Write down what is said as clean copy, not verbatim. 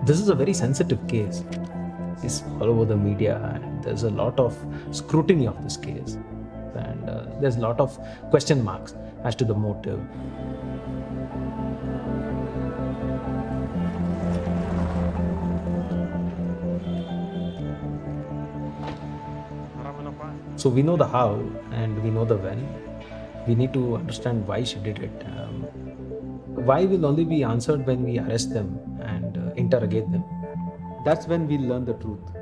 This is a very sensitive case. It's all over the media, and there's a lot of scrutiny of this case, and there's a lot of question marks as to the motive. So we know the how and we know the when. We need to understand why she did it. Why will only be answered when we arrest them and interrogate them. That's when we learn the truth.